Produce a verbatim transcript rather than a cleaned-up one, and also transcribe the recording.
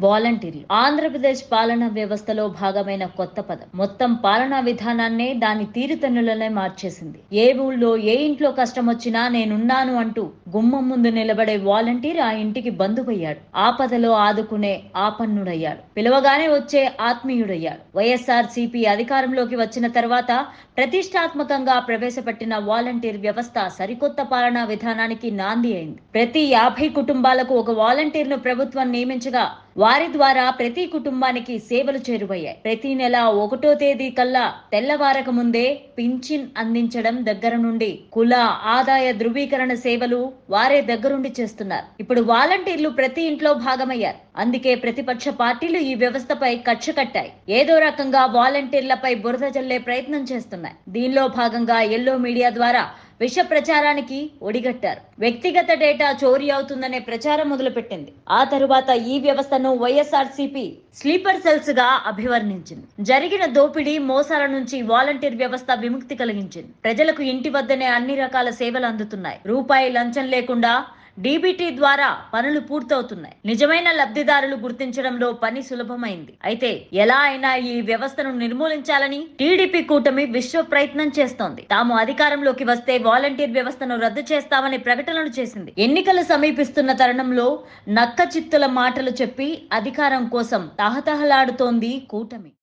వాలంటీర్లు ఆంధ్రప్రదేశ్ పాలనా వ్యవస్థలో భాగమైన కొత్త పదం. మొత్తం పాలనా విధానాన్నే దాని తీరుతెన్నులనే మార్చేసింది. ఏ ఊళ్ళో ఏ ఇంట్లో కష్టం వచ్చినా నేనున్నాను అంటూ గుమ్మం ముందు నిలబడే వాలంటీర్ ఆ ఇంటికి బంధువయ్యాడు. ఆపదలో ఆదుకునే ఆపన్నుడయ్యాడు. పిలవగానే వచ్చే ఆత్మీయుడయ్యాడు. వైఎస్ఆర్ సిపి అధికారంలోకి వచ్చిన తర్వాత ప్రతిష్టాత్మకంగా ప్రవేశపెట్టిన వాలంటీర్ వ్యవస్థ సరికొత్త పాలనా విధానానికి నాంది అయింది. ప్రతి యాభై కుటుంబాలకు ఒక వాలంటీర్ను ప్రభుత్వం నియమించగా వారి ద్వారా ప్రతి కుటుంబానికి సేవలు చేరువయ్యాయి. ప్రతి నెల ఒకటో తేదీ కల్లా తెల్లవారక ముందే పింఛన్ అందించడం దగ్గర నుండి కుల ఆదాయ ధృవీకరణ సేవలు వారే దగ్గరుండి చేస్తున్నారు. ఇప్పుడు వాలంటీర్లు ప్రతి ఇంట్లో భాగమయ్యారు. అందుకే ప్రతిపక్ష పార్టీలు ఈ వ్యవస్థపై కక్ష కట్టాయి. ఏదో రకంగా వాలంటీర్లపై బురద జల్లే ప్రయత్నం చేస్తున్నాయి. దీనిలో భాగంగా ఎల్లో మీడియా ద్వారా విష ప్రచారానికి ఒడిగట్టారు. వ్యక్తిగత డేటా చోరీ అవుతుందనే ప్రచారం మొదలుపెట్టింది. ఆ తరువాత ఈ వ్యవస్థను వైఎస్ఆర్ సిపి స్లీపర్ సెల్స్ గా అభివర్ణించింది. జరిగిన దోపిడీ మోసాల నుంచి వాలంటీర్ వ్యవస్థ విముక్తి కలిగించింది. ప్రజలకు ఇంటి వద్దనే అన్ని రకాల సేవలు అందుతున్నాయి. రూపాయి లంచం లేకుండా డీబీటీ ద్వారా పనులు పూర్తవుతున్నాయి. నిజమైన లబ్ధిదారులు గుర్తించడంలో పని సులభమైంది. అయితే ఎలా అయినా ఈ వ్యవస్థను నిర్మూలించాలని టీడీపీ కూటమి విశ్వ ప్రయత్నం చేస్తోంది. తాము అధికారంలోకి వస్తే వాలంటీర్ వ్యవస్థను రద్దు చేస్తామని ప్రకటనలు చేసింది. ఎన్నికలు సమీపిస్తున్న తరుణంలో నక్క చిత్తుల మాటలు చెప్పి అధికారం కోసం తహతహలాడుతోంది కూటమి.